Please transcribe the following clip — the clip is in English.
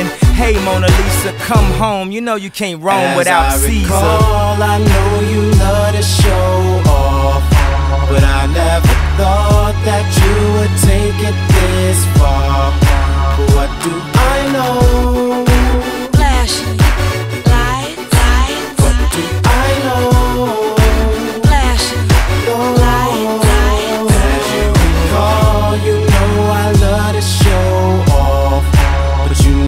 singing, hey Mona Lisa, come home. You know you can't roam without Caesar. I know you love to show